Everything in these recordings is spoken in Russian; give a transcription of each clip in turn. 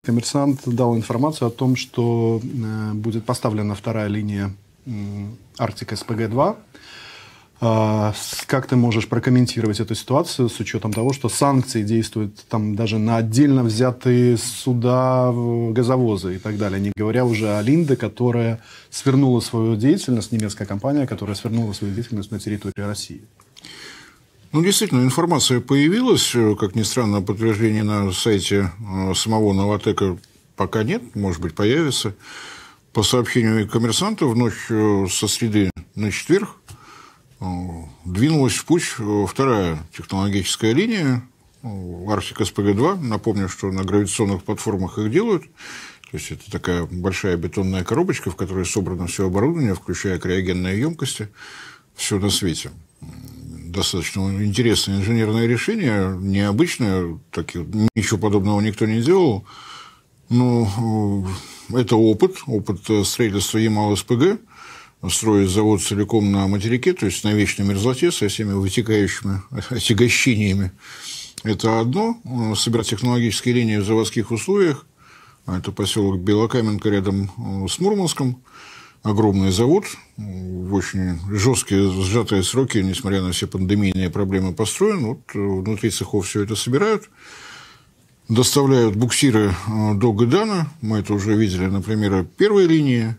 Коммерсант дал информацию о том, что будет поставлена вторая линия Арктик СПГ-2. Как ты можешь прокомментировать эту ситуацию с учетом того, что санкции действуют там даже на отдельно взятые суда, газовозы и так далее, не говоря уже о Линде, которая свернула свою деятельность, немецкая компания, которая свернула свою деятельность на территории России? Ну, действительно, информация появилась, как ни странно, подтверждения на сайте самого Новатэка пока нет, может быть, появится. По сообщению коммерсанта, в ночь со среды на четверг двинулась в путь вторая технологическая линия Арктик СПГ-2. Напомню, что на гравитационных платформах их делают. То есть, это такая большая бетонная коробочка, в которой собрано все оборудование, включая криогенные емкости, все на свете. Достаточно интересное инженерное решение, необычное, ничего подобного никто не делал. Но это опыт строительства Ямал-СПГ, строить завод целиком на материке, то есть на вечной мерзлоте со всеми вытекающими отягощениями. Это одно. Собирать технологические линии в заводских условиях. Это поселок Белокаменка рядом с Мурманском. Огромный завод, в очень жесткие, сжатые сроки, несмотря на все пандемийные проблемы, построен. Вот внутри цехов все это собирают, доставляют буксиры до Гыдана. Мы это уже видели на примере первой линии.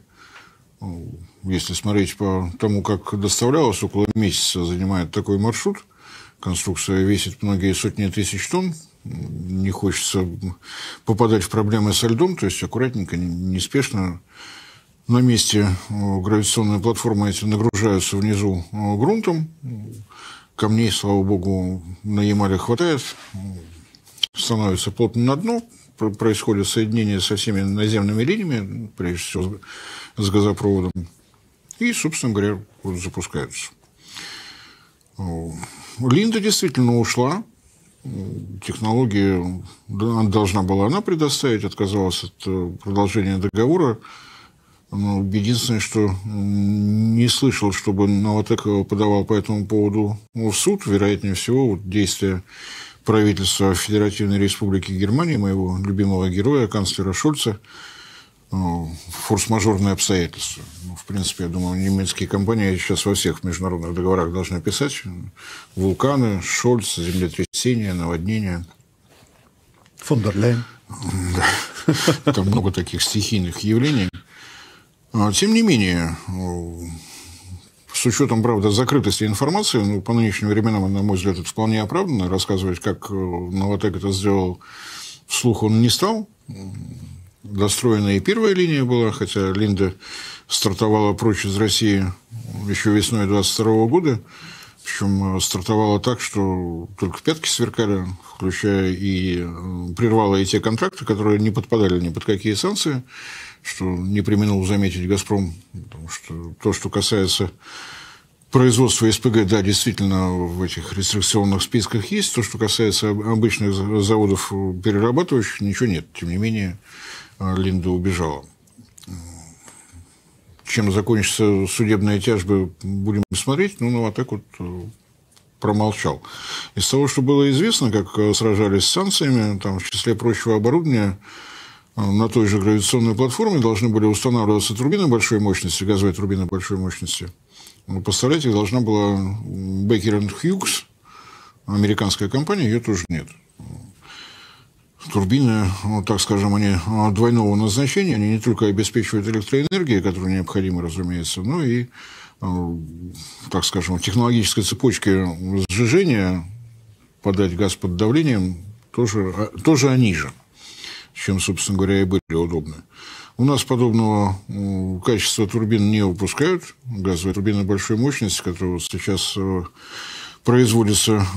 Если смотреть по тому, как доставлялось, около месяца занимает такой маршрут. Конструкция весит многие сотни тысяч тонн. Не хочется попадать в проблемы со льдом, то есть аккуратненько, неспешно. На месте гравитационные платформы эти нагружаются внизу грунтом. Камней, слава богу, на Ямале хватает. Становится плотно на дно. Происходит соединение со всеми наземными линиями, прежде всего с газопроводом. И, собственно говоря, вот запускаются. Линда действительно ушла. Технологии должна была она предоставить. Отказалась от продолжения договора. Но единственное, что не слышал, чтобы Новатэк подавал по этому поводу в суд. Вероятнее всего, вот действия правительства Федеративной Республики Германии, моего любимого героя, канцлера Шольца, форс-мажорные обстоятельства. В принципе, я думаю, немецкие компании сейчас во всех международных договорах должны писать. Вулканы, Шольц, землетрясения, наводнения. Фон дер Лейн. Да. Там много таких стихийных явлений. Тем не менее, с учетом, правда, закрытости информации, по нынешним временам, на мой взгляд, это вполне оправданно. Рассказывать, как Новатэк это сделал, вслух он не стал. Достроена и первая линия была, хотя Линда стартовала прочь из России еще весной 22 года. Причем стартовала так, что только пятки сверкали, включая и прервала и те контракты, которые не подпадали ни под какие санкции, что не преминул заметить «Газпром», потому что то, что касается производства СПГ, да, действительно в этих рестрикционных списках есть. То, что касается обычных заводов перерабатывающих, ничего нет. Тем не менее, Линда убежала. Чем закончатся судебные тяжбы, будем смотреть. Но Новатэк вот промолчал. Из того, что было известно, как сражались с санкциями, там, в числе прочего оборудования, на той же гравитационной платформе должны были устанавливаться турбины большой мощности, газовые турбины большой мощности. Поставлять их должна была Baker & Hughes, американская компания, ее тоже нет. Турбины, так скажем, они двойного назначения, они не только обеспечивают электроэнергией, которая необходима, разумеется, но и, так скажем, в технологической цепочке сжижения подать газ под давлением тоже они же, чем, собственно говоря, и были удобны. У нас подобного качества турбин не выпускают. Газовые турбины большой мощности, которые сейчас производятся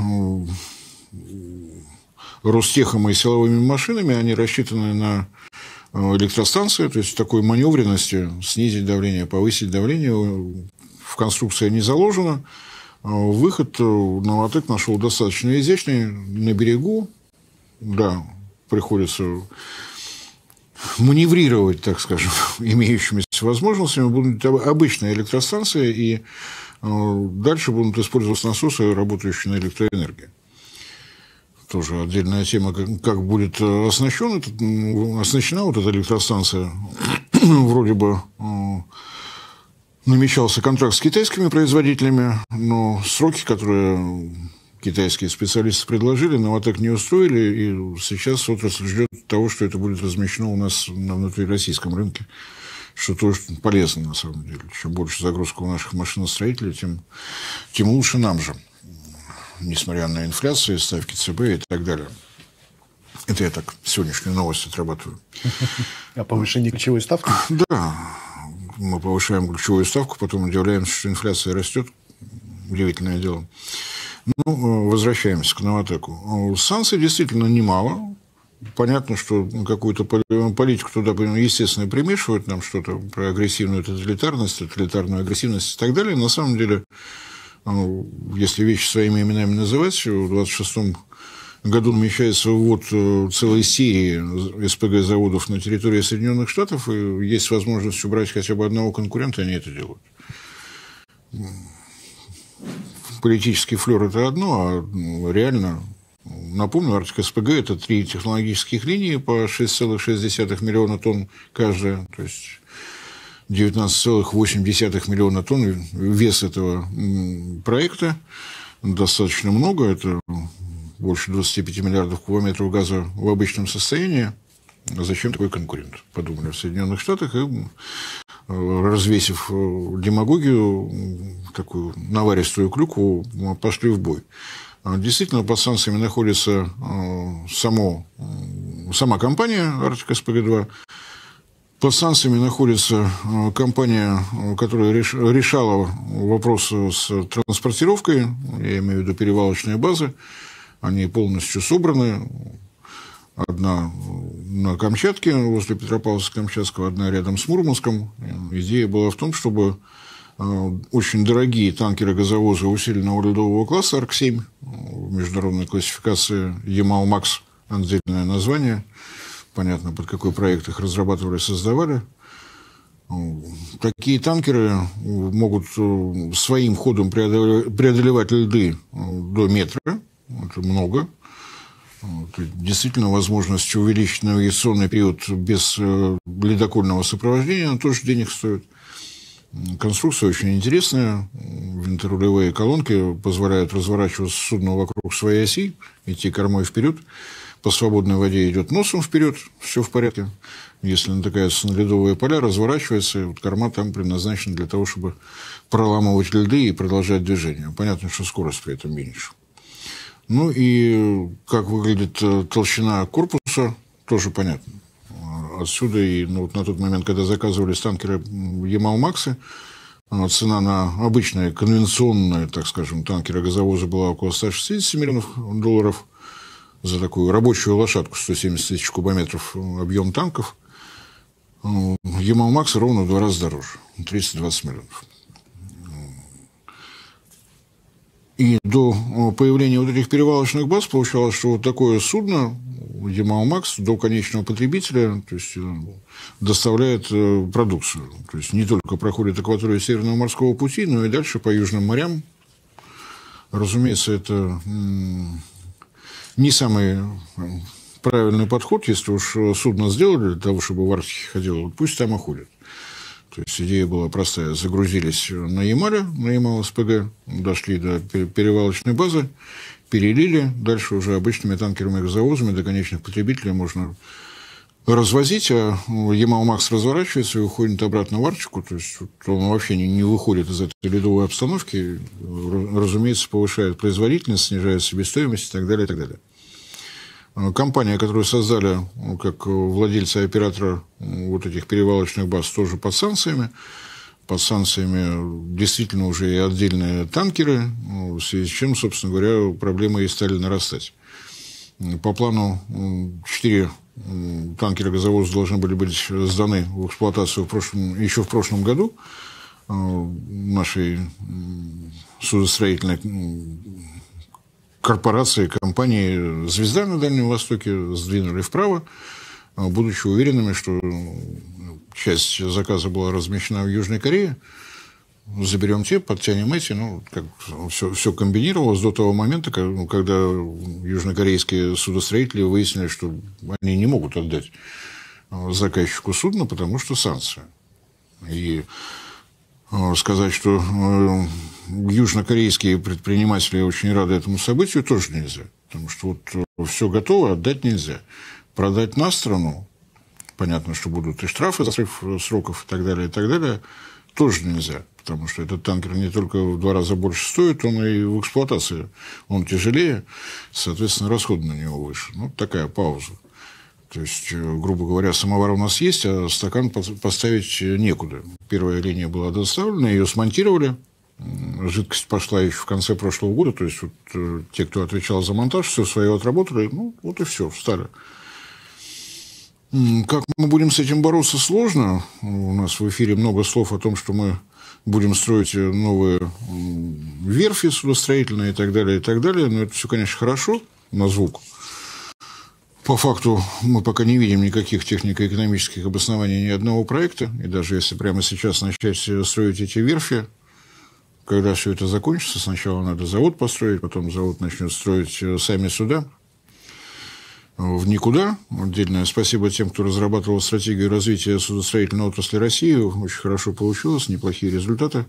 Ростехом и силовыми машинами, они рассчитаны на электростанции, то есть в такой маневренности снизить давление, повысить давление в конструкции не заложено. Выход Новатэк нашел достаточно изящный, на берегу, да, приходится маневрировать, так скажем, имеющимися возможностями. Будут обычные электростанции, и дальше будут использоваться насосы, работающие на электроэнергии. тоже отдельная тема, как будет оснащена вот эта электростанция. Вроде бы намечался контракт с китайскими производителями, но сроки, которые китайские специалисты предложили, Новатэк не устроили, и сейчас отрасль ждет того, что это будет размещено у нас на внутрироссийском рынке, что тоже полезно на самом деле. Чем больше загрузка у наших машиностроителей, тем лучше нам же, несмотря на инфляцию, ставки ЦБ и так далее. Это я так сегодняшнюю новость отрабатываю. А повышение ключевой ставки? Да, мы повышаем ключевую ставку, потом удивляемся, что инфляция растет. Удивительное дело. Ну, возвращаемся к Новатэку. Санкций действительно немало. Понятно, что какую-то политику туда, естественно, примешивают нам что-то про агрессивную тоталитарность, тоталитарную агрессивность и так далее. На самом деле, если вещи своими именами называть, в 26-м году намечается ввод целой серии СПГ-заводов на территории Соединенных Штатов, и есть возможность убрать хотя бы одного конкурента, они это делают. Политический флер – это одно, а реально, напомню, Арктика СПГ – это 3 технологических линии по 6,6 миллиона тонн каждая, то есть 19,8 миллиона тонн вес этого проекта, достаточно много, это больше 25 миллиардов кубометров газа в обычном состоянии. Зачем такой конкурент? Подумали в Соединенных Штатах и, развесив демагогию, такую наваристую клюкву, пошли в бой. Действительно, под санкциями находится сама компания «Арктика СПГ-2». Под санкциями находится компания, которая решала вопросы с транспортировкой, я имею в виду перевалочные базы. Они полностью собраны. Одна на Камчатке, возле Петропавловска-Камчатского, одна рядом с Мурманском. Идея была в том, чтобы очень дорогие танкеры-газовозы усиленного ледового класса АРК-7 в международной классификации Ямал-Макс, отдельное название, понятно, под какой проект их разрабатывали, создавали. Такие танкеры могут своим ходом преодолевать льды до метра, это много. Действительно, возможность увеличить навигационный период без ледокольного сопровождения, она тоже денег стоит. Конструкция очень интересная. Винторулевые колонки позволяют разворачиваться судну вокруг своей оси, идти кормой вперед. По свободной воде идет носом вперед, все в порядке. Если натыкаются на ледовые поля, разворачивается, и вот корма там предназначена для того, чтобы проламывать льды и продолжать движение. Понятно, что скорость при этом меньше. Ну и как выглядит толщина корпуса, тоже понятно. Отсюда и вот на тот момент, когда заказывались танкеры Ямал-Максы, цена на обычные конвенционные, так скажем, танкеры-газовозы была около 160 миллионов долларов за такую рабочую лошадку, 170 тысяч кубометров объем танков. Ямал-Максы ровно в 2 раза дороже, 320 миллионов. И до появления вот этих перевалочных баз получалось, что вот такое судно, Ямал-Макс, до конечного потребителя, то есть доставляет продукцию. То есть не только проходит акваторию Северного морского пути, но и дальше по южным морям. Разумеется, это не самый правильный подход. Если уж судно сделали для того, чтобы в Арктике ходило, пусть там и ходят. То есть идея была простая. Загрузились на Ямале, на Ямал-СПГ, дошли до перевалочной базы, перелили, дальше уже обычными танкерами и газовозами до конечных потребителей можно развозить, а Ямал-Макс разворачивается и уходит обратно в Арктику, то есть он вообще не выходит из этой ледовой обстановки, разумеется, повышает производительность, снижает себестоимость и так далее, и так далее. Компания, которую создали как владельцы и оператора вот этих перевалочных баз, тоже под санкциями. Под санкциями действительно уже и отдельные танкеры, в связи с чем, собственно говоря, проблемы и стали нарастать. По плану 4 танкера-газовоза должны были быть сданы в эксплуатацию еще в прошлом году нашей судостроительной корпорации, компании «Звезда» на Дальнем Востоке сдвинули вправо, будучи уверенными, что часть заказа была размещена в Южной Корее. заберем те, подтянем эти. Ну, как все комбинировалось до того момента, когда южнокорейские судостроители выяснили, что они не могут отдать заказчику судна, потому что санкции. И сказать, что южнокорейские предприниматели очень рады этому событию, тоже нельзя. Потому что вот все готово, отдать нельзя. Продать на страну, понятно, что будут и штрафы за срыв сроков и так далее, тоже нельзя. Потому что этот танкер не только в 2 раза больше стоит, он и в эксплуатации он тяжелее, соответственно, расходы на него выше. Ну, такая пауза. То есть, грубо говоря, самовар у нас есть, а стакан поставить некуда. Первая линия была доставлена, ее смонтировали. Жидкость пошла еще в конце прошлого года. То есть, вот, те, кто отвечал за монтаж, все свое отработали. Ну, вот и все, встали. Как мы будем с этим бороться, сложно. У нас в эфире много слов о том, что мы будем строить новые верфи судостроительные и так далее, и так далее. Но это все, конечно, хорошо на звук. По факту мы пока не видим никаких технико-экономических обоснований ни одного проекта. И даже если прямо сейчас начать строить эти верфи, когда все это закончится, сначала надо завод построить, потом завод начнет строить сами суда. В никуда. Отдельное спасибо тем, кто разрабатывал стратегию развития судостроительной отрасли России. Очень хорошо получилось, неплохие результаты.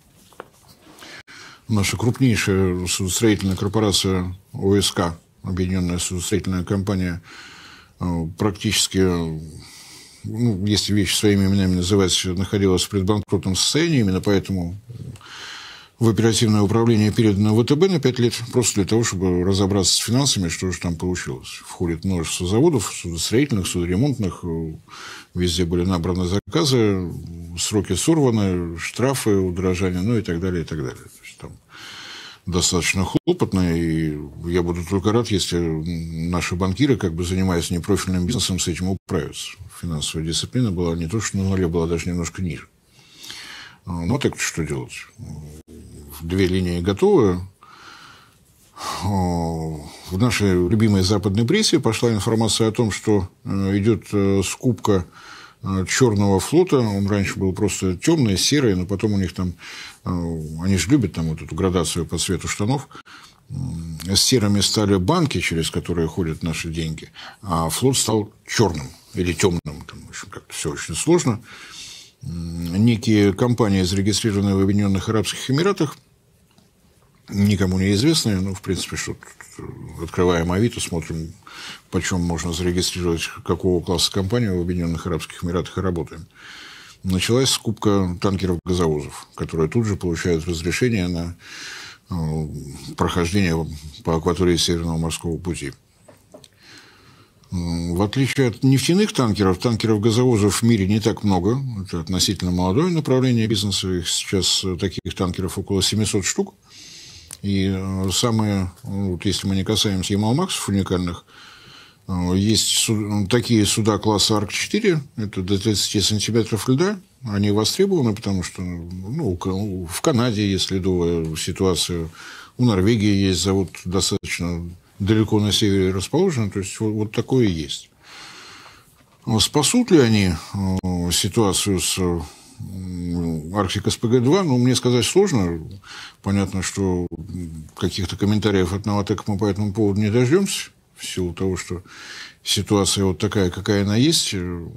Наша крупнейшая судостроительная корпорация ОСК, Объединенная судостроительная компания, практически, ну, если вещи своими именами называть, находилась в предбанкротном состоянии. Именно поэтому в оперативное управление передано ВТБ на 5 лет, просто для того, чтобы разобраться с финансами, что же там получилось. Входит множество заводов, судостроительных, судоремонтных, везде были набраны заказы, сроки сорваны, штрафы, удорожания, ну и так далее, и так далее. То есть, там достаточно хлопотно, и я буду только рад, если наши банкиры, как бы занимаясь непрофильным бизнесом, с этим управятся. Финансовая дисциплина была не то, что на нуле, была даже немножко ниже. Ну, так что делать? 2 линии готовы. В нашей любимой западной прессе пошла информация о том, что идет скупка черного флота. Он раньше был просто темный, серый, но потом у них там, они же любят там вот эту градацию по цвету штанов. Серыми стали банки, через которые ходят наши деньги, а флот стал черным или темным. Там, в общем, как-то все очень сложно. Некие компании, зарегистрированные в Объединенных Арабских Эмиратах, никому не известные, но, в принципе, что открываем Авито, смотрим, почем можно зарегистрировать, какого класса компанию в Объединенных Арабских Эмиратах, и работаем. Началась скупка танкеров-газовозов, которые тут же получают разрешение на прохождение по акватории Северного морского пути. В отличие от нефтяных танкеров, танкеров-газовозов в мире не так много. Это относительно молодое направление бизнеса. Их сейчас таких танкеров около 700 штук. И самые, вот если мы не касаемся Ямал-Максов уникальных, есть такие суда класса Арк-4, это до 30 сантиметров льда. Они востребованы, потому что в Канаде есть ледовая ситуация, у Норвегии есть завод достаточно далеко на севере расположен, то есть вот такое есть. Спасут ли они ситуацию с Арктик СПГ-2? Ну, мне сказать сложно. Понятно, что каких-то комментариев от Новатэка мы по этому поводу не дождемся, в силу того, что ситуация вот такая, какая она есть.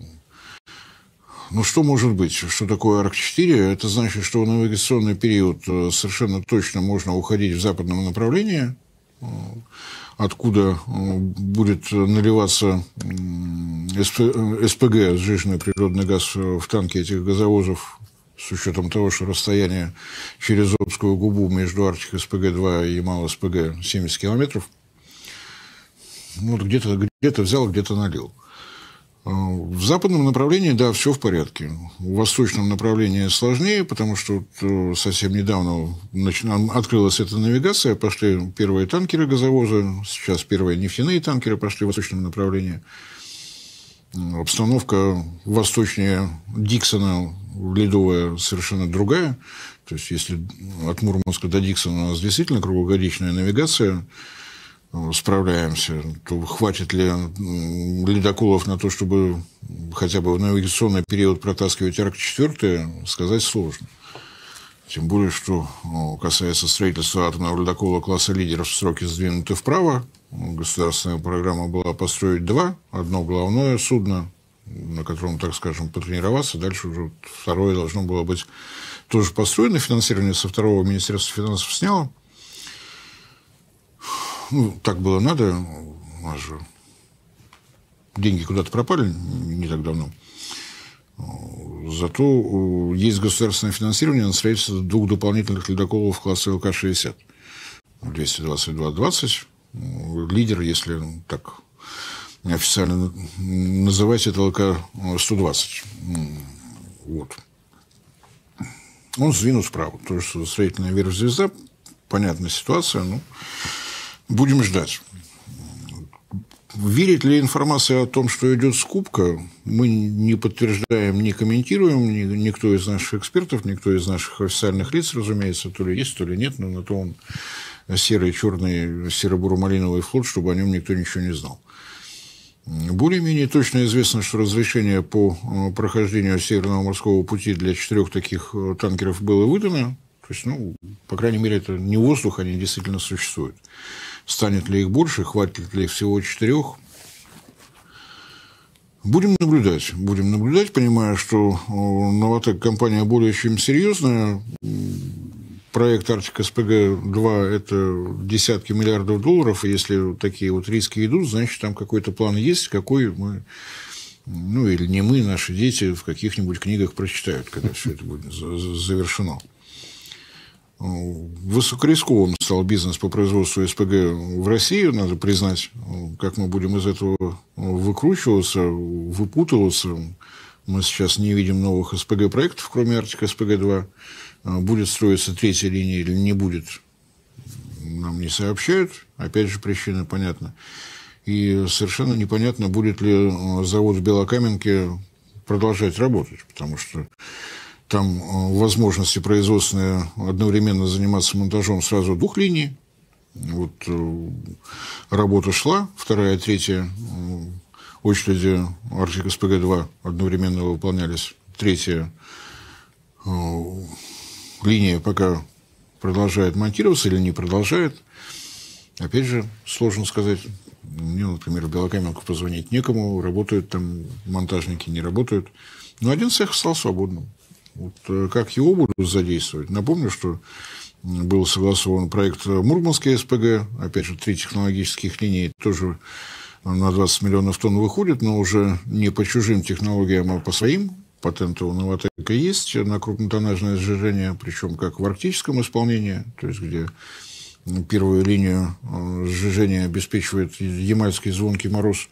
Ну, что может быть? Что такое Арк-4? Это значит, что в навигационный период совершенно точно можно уходить в западном направлении, откуда будет наливаться СПГ, сжиженный природный газ, в танки этих газовозов, с учетом того, что расстояние через Обскую губу между Арктик СПГ-2 и Ямал СПГ 70 километров. Вот где-то взял, где-то налил. В западном направлении, да, все в порядке. В восточном направлении сложнее, потому что совсем недавно открылась эта навигация, пошли первые танкеры-газовозы, сейчас первые нефтяные танкеры пошли в восточном направлении. Обстановка восточнее Диксона, ледовая, совершенно другая. То есть, если от Мурманска до Диксона у нас действительно круглогодичная навигация, справляемся, то хватит ли ледоколов на то, чтобы хотя бы в навигационный период протаскивать Арк-4, сказать сложно. Тем более, что касается строительства атомного ледокола класса «Лидеров», сроки сдвинуты вправо. Государственная программа была построить 2. Одно головное судно, на котором, так скажем, потренироваться. Дальше уже второе должно было быть тоже построено. Финансирование со второго Министерства финансов сняло. Ну, так было надо. У нас же деньги куда-то пропали не так давно. Зато есть государственное финансирование на строительство 2 дополнительных ледоколов класса ЛК-60. 222-20. Лидер, если так официально называть, это ЛК-120. Вот. Он сдвинут вправо. То, что строительная вверх-звезда, понятная ситуация, но будем ждать. Верит ли информация о том, что идет скупка, мы не подтверждаем, не комментируем, никто из наших экспертов, никто из наших официальных лиц, разумеется, то ли есть, то ли нет, но на то он серый, черный, серо-буро-малиновый флот, чтобы о нем никто ничего не знал. Более-менее точно известно, что разрешение по прохождению Северного морского пути для 4 таких танкеров было выдано. То есть, ну, по крайней мере, это не воздух, они действительно существуют. Станет ли их больше, хватит ли всего 4? Будем наблюдать, понимая, что «Новатэк» компания более чем серьезная. Проект «Арктика-СПГ-2» – это десятки миллиардов долларов, и если такие вот риски идут, значит, там какой-то план есть, какой мы, ну, или не мы, наши дети в каких-нибудь книгах прочитают, когда все это будет завершено. Высокорисковым стал бизнес по производству СПГ в России, надо признать, как мы будем из этого выкручиваться, выпутываться. Мы сейчас не видим новых СПГ-проектов, кроме «Арктика-СПГ-2». Будет строиться 3-я линия или не будет, нам не сообщают. Опять же, причина понятна. И совершенно непонятно, будет ли завод в Белокаменке продолжать работать, потому что там возможности производственные одновременно заниматься монтажом сразу 2 линий. Вот работа шла, 2-я, 3-я очереди «Арктика-СПГ-2» одновременно выполнялись. 3-я линия пока продолжает монтироваться или не продолжает. Опять же, сложно сказать. Мне, например, в Белокаменку позвонить некому, работают там монтажники, не работают. Но один цех стал свободным. Вот как его будут задействовать? Напомню, что был согласован проект «Мурманская СПГ». Опять же, 3 технологических линии тоже на 20 миллионов тонн выходит, но уже не по чужим технологиям, а по своим. Патенты у «Новатэка» есть на крупнотоннажное сжижение, причем как в арктическом исполнении, то есть где первую линию сжижения обеспечивает ямальский звонкий мороз.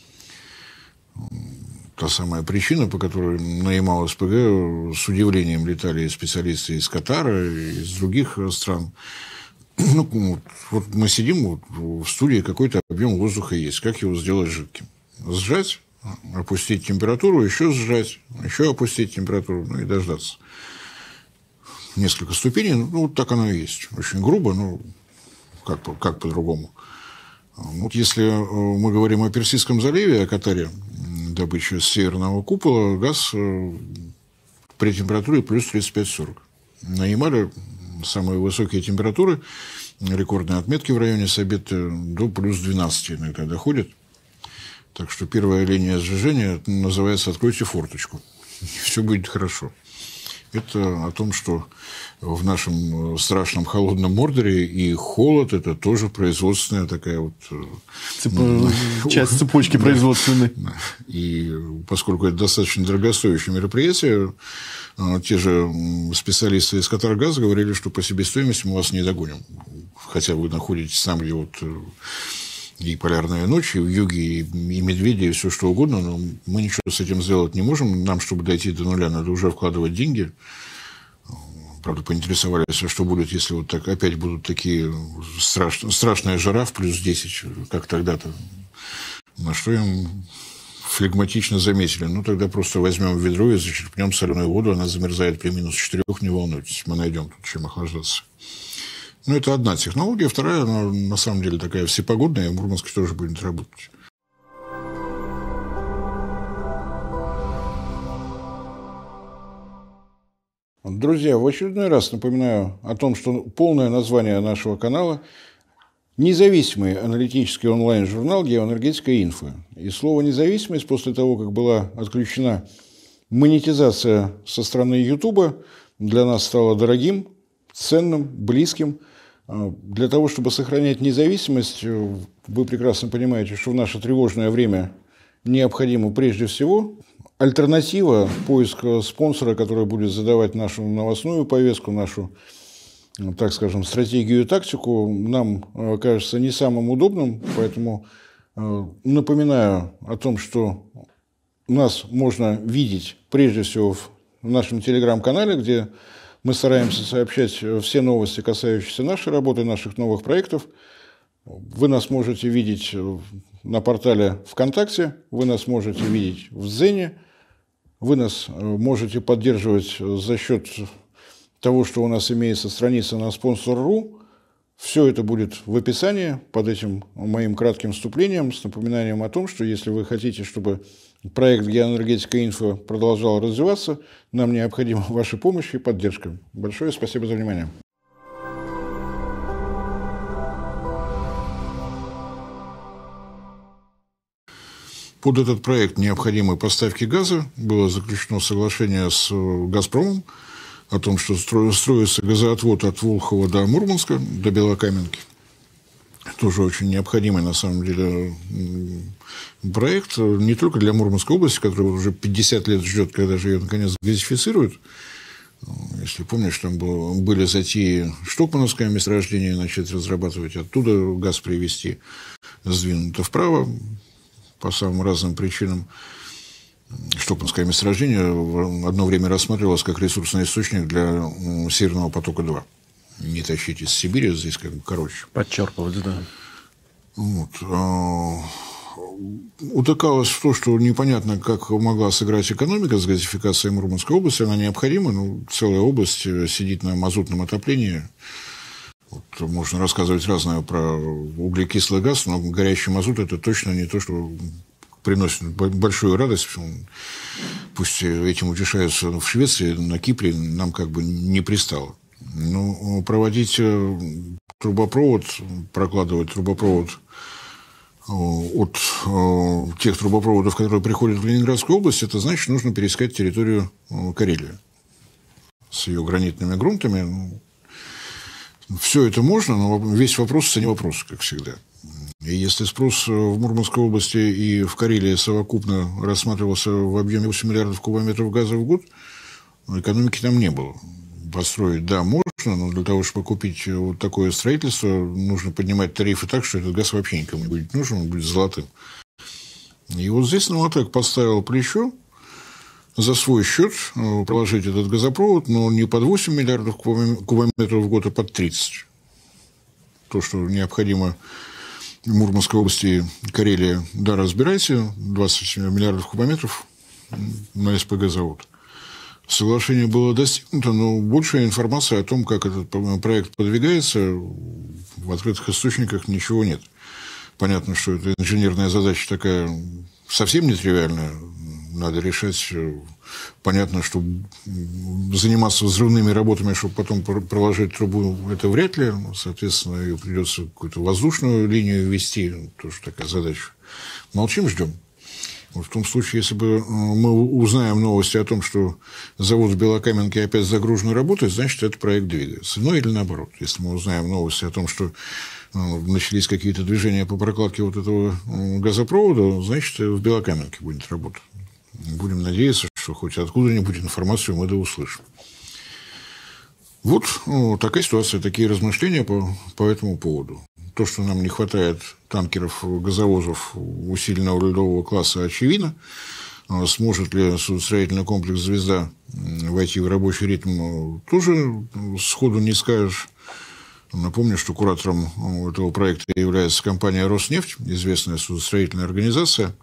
Та самая причина, по которой на Ямал-СПГ с удивлением летали специалисты из Катара, из других стран. Ну, вот мы сидим вот в студии, какой-то объем воздуха есть. Как его сделать жидким? Сжать, опустить температуру, еще сжать, еще опустить температуру, ну и дождаться. Несколько ступеней, ну вот так оно и есть. Очень грубо, но как по-другому. Вот если мы говорим о Персидском заливе, о Катаре, добыча с северного купола, газ при температуре плюс 35-40. На Ямале самые высокие температуры, рекордные отметки в районе Сабетты до плюс 12 иногда доходят. Так что 1-я линия сжижения называется «Откройте форточку». Все будет хорошо. Это о том, что в нашем страшном холодном Мордоре и холод – это тоже производственная такая вот… часть цепочки производственной. И поскольку это достаточно дорогостоящее мероприятие, те же специалисты из «Катаргаза» говорили, что по себестоимости мы вас не догоним. Хотя вы находитесь там, где вот и полярная ночь, и вьюги, и медведи, и все что угодно, но мы ничего с этим сделать не можем. Нам, чтобы дойти до нуля, надо уже вкладывать деньги. Правда, поинтересовались, а что будет, если вот так опять будут такие страшная жара в плюс 10, как тогда-то. На что им флегматично заметили. Ну, тогда просто возьмем ведро и зачерпнем соленую воду, она замерзает при минус 4, не волнуйтесь, мы найдем тут чем охлаждаться. Ну, это одна технология. Вторая, она на самом деле такая всепогодная, и в Мурманске тоже будет работать. Друзья, в очередной раз напоминаю о том, что полное название нашего канала – независимый аналитический онлайн-журнал «Геоэнергетика Инфо». И слово «независимость» после того, как была отключена монетизация со стороны Ютуба, для нас стало дорогим, ценным, близким. Для того, чтобы сохранять независимость, вы прекрасно понимаете, что в наше тревожное время необходимо прежде всего альтернатива, поиск спонсора, который будет задавать нашу новостную повестку, нашу, так скажем, стратегию и тактику, нам кажется не самым удобным. Поэтому напоминаю о том, что нас можно видеть прежде всего в нашем телеграм-канале, где мы стараемся сообщать все новости, касающиеся нашей работы, наших новых проектов. Вы нас можете видеть на портале ВКонтакте, вы нас можете видеть в Дзене, вы нас можете поддерживать за счет того, что у нас имеется страница на Sponsor.ru. Все это будет в описании под этим моим кратким вступлением с напоминанием о том, что если вы хотите, чтобы проект «Геоэнергетика Инфо» продолжал развиваться, нам необходима ваша помощь и поддержка. Большое спасибо за внимание. Под этот проект необходимой поставки газа было заключено соглашение с «Газпромом» о том, что строится газоотвод от Волхова до Мурманска, до Белокаменки. Тоже очень необходимый, на самом деле, проект, не только для Мурманской области, которая уже 50 лет ждет, когда же ее, наконец, газифицируют. Если помнишь, там были затеи штокмановское месторождение начать разрабатывать, оттуда газ привезти, сдвинуто вправо по самым разным причинам. Штокманское месторождение одно время рассматривалось как ресурсный источник для Северного потока-2. Не тащить из Сибири, здесь как бы короче. Подчерпывать, да. Вот. Утыкалось в то, что непонятно, как могла сыграть экономика с газификацией Мурманской области. Она необходима, но целая область сидит на мазутном отоплении. Вот можно рассказывать разное про углекислый газ, но горящий мазут – это точно не то, что приносит большую радость. Пусть этим утешаются в Швеции, на Кипре, нам как бы не пристало. Но проводить трубопровод, прокладывать трубопровод от тех трубопроводов, которые приходят в Ленинградскую область, это значит, нужно пересекать территорию Карелии с ее гранитными грунтами. Все это можно, но весь вопрос в цене вопроса, как всегда. И если спрос в Мурманской области и в Карелии совокупно рассматривался в объеме 8 миллиардов кубометров газа в год, экономики там не было. Построить, да, можно, но для того, чтобы купить вот такое строительство, нужно поднимать тарифы так, что этот газ вообще никому не будет нужен, он будет золотым. И вот здесь Новатэк поставил плечо за свой счет проложить этот газопровод, но не под 8 миллиардов кубометров в год, а под 30. То, что необходимо Мурманской области и Карелии, да, разбирайте, 20 миллиардов кубометров на СПГ-завод. Соглашение было достигнуто, но большая информация о том, как этот проект подвигается, в открытых источниках ничего нет. Понятно, что это инженерная задача такая совсем нетривиальная, надо решать. Понятно, что заниматься взрывными работами, чтобы потом проложить трубу, это вряд ли. Соответственно, ее придется какую-то воздушную линию вести, тоже такая задача. Молчим, ждем. Вот в том случае, если бы мы узнаем новости о том, что завод в Белокаменке опять загружен работой, значит, этот проект двигается. Ну, или наоборот. Если мы узнаем новости о том, что начались какие-то движения по прокладке вот этого газопровода, значит, в Белокаменке будет работа. Будем надеяться, что хоть откуда-нибудь информацию мы да услышим. Вот такая ситуация, такие размышления по этому поводу. То, что нам не хватает танкеров, газовозов усиленного ледового класса, очевидно. Сможет ли судостроительный комплекс «Звезда» войти в рабочий ритм, тоже сходу не скажешь. Напомню, что куратором этого проекта является компания «Роснефть», известная судостроительная организация.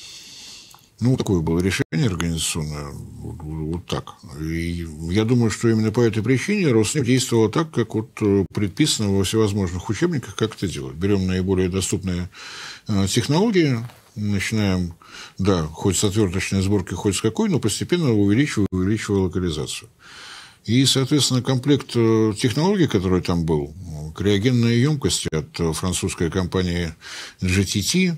Ну, такое было решение организационное, вот так. И я думаю, что именно по этой причине Роснефть действовала так, как вот предписано во всевозможных учебниках, как это делать. Берем наиболее доступные технологии, начинаем, да, хоть с отверточной сборки, хоть с какой, но постепенно увеличивая локализацию. И, соответственно, комплект технологий, который там был, криогенная емкость от французской компании GTT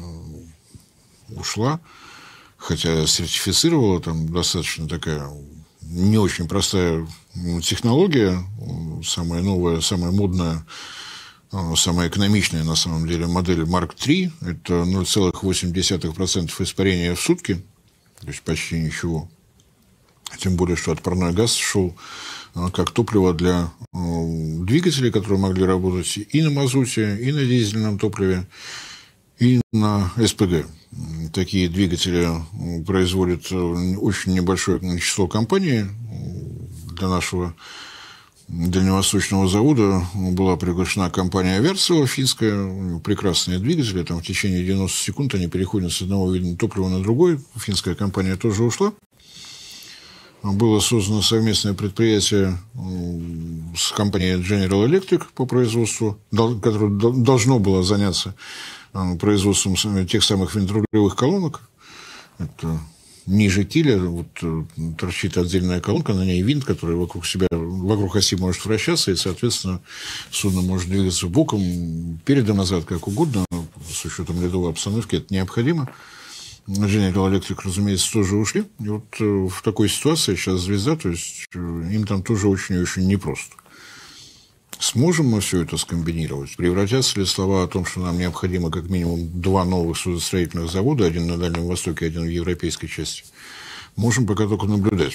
ушла, хотя сертифицировала там достаточно такая не очень простая технология, самая новая, самая модная, самая экономичная на самом деле модель Mark III, это 0,8% испарения в сутки, то есть почти ничего. Тем более, что отпарной газ шел как топливо для двигателей, которые могли работать и на мазуте, и на дизельном топливе, и на СПГ. Такие двигатели производит очень небольшое число компаний. Для нашего дальневосточного завода была приглашена компания Wärtsilä, финская, прекрасные двигатели. Там в течение 90 секунд они переходят с одного вида топлива на другой. Финская компания тоже ушла. Было создано совместное предприятие с компанией General Electric по производству, которое должно было заняться производством тех самых винтрулевых колонок. Это ниже киля вот, торчит отдельная колонка, на ней винт, который вокруг оси может вращаться, и, соответственно, судно может двигаться боком, перед и назад, как угодно. С учетом ледовой обстановки это необходимо. General Electric, разумеется, тоже ушли. И вот в такой ситуации сейчас «Звезда», то есть им там тоже очень и очень непросто. Сможем мы все это скомбинировать? Превратятся ли слова о том, что нам необходимо как минимум 2 новых судостроительных завода, один на Дальнем Востоке, один в европейской части? Можем пока только наблюдать.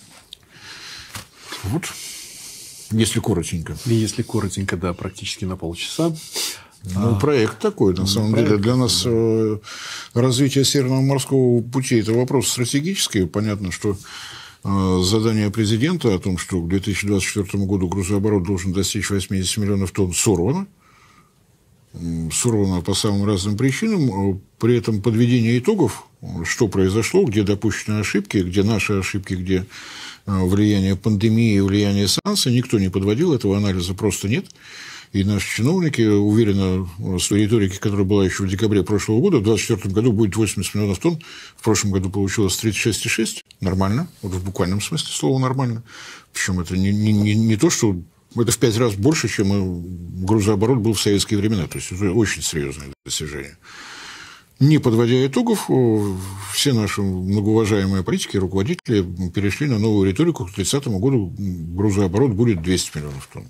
Вот, если коротенько. Если коротенько, да, практически на полчаса. Ну, проект такой, на самом деле. Для нас развитие Северного морского пути – это вопрос стратегический. Понятно, что задание президента о том, что к 2024 году грузооборот должен достичь 80 миллионов тонн, сорвано. Сорвано по самым разным причинам. При этом подведение итогов, что произошло, где допущены ошибки, где наши ошибки, где влияние пандемии, влияние санкций, никто не подводил, этого анализа просто нет. И наши чиновники уверены в своей риторике, которая была еще в декабре прошлого года, в 2024 году будет 80 миллионов тонн, в прошлом году получилось 36,6, нормально, вот в буквальном смысле слова нормально. Причем это не то, что это в 5 раз больше, чем грузооборот был в советские времена, то есть это очень серьезное достижение. Не подводя итогов, все наши многоуважаемые политики, руководители перешли на новую риторику. К 2030 году грузооборот будет 200 миллионов тонн.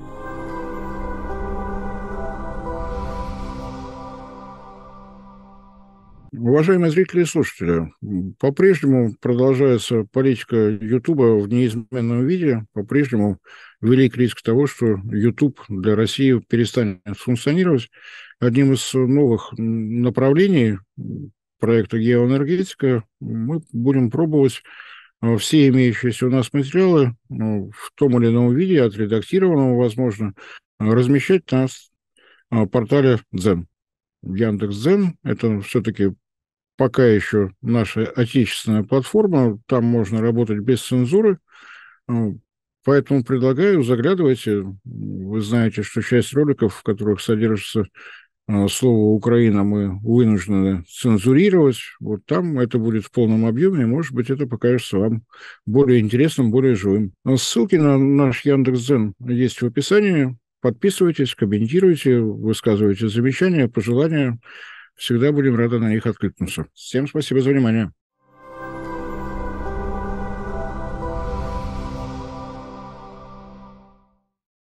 Уважаемые зрители и слушатели, по-прежнему продолжается политика Ютуба в неизменном виде. По-прежнему велик риск того, что Ютуб для России перестанет функционировать. Одним из новых направлений проекта «Геоэнергетика» мы будем пробовать все имеющиеся у нас материалы в том или ином виде, отредактированного, возможно, размещать на портале Дзен. Яндекс.Дзен – это все-таки пока еще наша отечественная платформа, там можно работать без цензуры, поэтому предлагаю, заглядывайте. Вы знаете, что часть роликов, в которых содержится слово «Украина», мы вынуждены цензурировать. Вот там это будет в полном объеме, и, может быть, это покажется вам более интересным, более живым. Ссылки на наш Яндекс.Дзен есть в описании. Подписывайтесь, комментируйте, высказывайте замечания, пожелания. Всегда будем рады на них откликнуться. Всем спасибо за внимание.